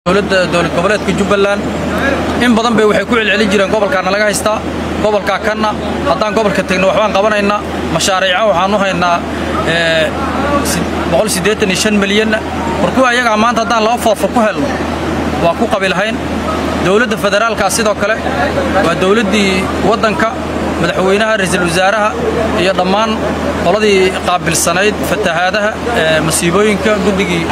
دولة goboleedka Jubbaland in badan bay waxay ku celcelin jireen gobolka laga haystaa gobolka kana hadaan gobolka tagno waxaan qabanaynaa mashaariic waxaan u haynaa 185 milyan markuu ayaga maanta hadaan loo foofo ku helno waa ku qabilahayn dawladda federaalka sidoo kale waa dawladdii wadanka madaxweynaha ra'iisul wasaaraha iyo dhammaan qoladii qaabilsanayd fatahaadaha masiibooyinka guddigii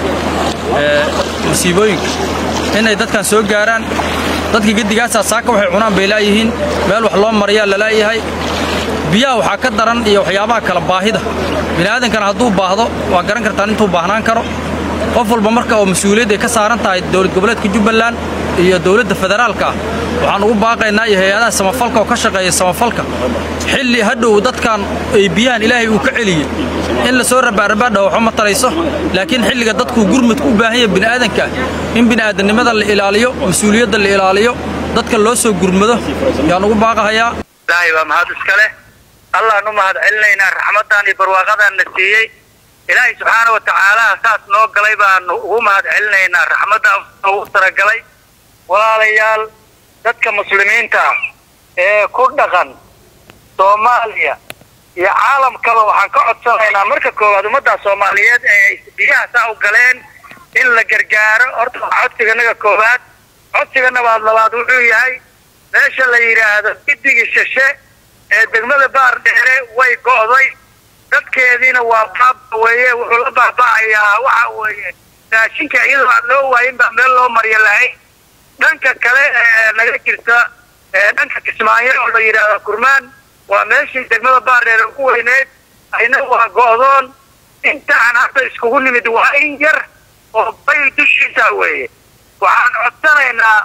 masiibooyinka inay dadkan soo gaaraan dadkii guddigaas saaka waxay cunaan bay laayihiin meel wax loo mariyaa la laayahay biyaha waxa ka daran iyo waxyaabaha kala baahida bini'aadamkan hadduu baahdo waa garan kartaan intuu baahnaan karo qof walba marka oo mas'uuliyad ay ka saaran tahay dawlad goboleedka Jubbaland iyo dawladda federaalka waxaan ugu baaqaynaa hay'adaha samafalka oo ka shaqeeya samafalka xilli hadhow dadkan ay biyaan Ilaahay uu ka celiyay in la soo rabaarbadho waxa ma tarayso laakiin xilliga dadku gurmad u baahan yahay bini'aadanka in bini'aadanimada la ilaaliyo mas'uuliyadda la ilaaliyo dadka loo soo gurmado yaan ugu baaqayaa ilaahay waa mahad iska leh Allah nu mahad celinayna raxmadan iyo barwaaqadan nasiiyay ilaahay subhanahu wa ta'ala saas noo galay baan ugu mahad celinayna raxmadan uu taragalay walaalayaal dadka muslimiinta ee ku dhaqan Soomaaliya iyo caalamka waxaan ka codsanaynaa marka koowaad ummadda Soomaaliyeed ee biyaha saa u galeen in la gargaaro horta codsiganaga koowaad codsigana labaad wuxuu yahay meesha la yiraahdo guddiga shashe ee degmada Baardheere way go'day dadkeedina waa baabweeye wuxuu la baabacayaa waxa weeye raashinka iyadoo loo waayin baa meel loo mariyo lahayn dhanka kale laga jirta dhanka Kismaayo oo la yiraahdo Kurmaan waa meeshii degmada Baardheere ku weyneed ayna waa go'doon inta aan hadda iskugu nimid waa in yar oo bay dushiisa weeye waxaan codsanaynaa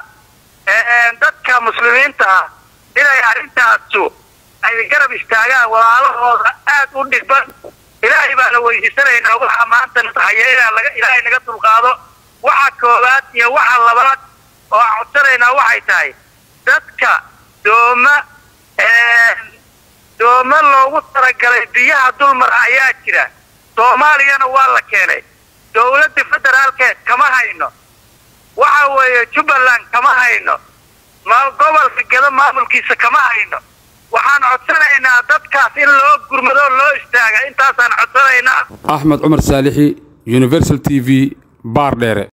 dadka muslimiinta inay arrintaas ay garab istaagaan walaalahooda aad u dhibban ilaahay baa la weydiisanaynaa waxa maanta taxayeena laga ilaahay naga dulqaado waxa koowaad iyo waxa labaad oo codsanaynaa waxay tahay dadka dooma loogu talagalay biyaha dulmar ayaa jira Soomaaliyana waa la keenay dawladda federaalka kama hayno waxa weeye Jubbaland kama hayno gobolka Gedo maamulkiisa kama hayno waxaan codsanaynaa dadkaas in loo gurmado loo istaaga intaasaan codsanaynaa Axmed Umar Saalixi Universal TV Baardheere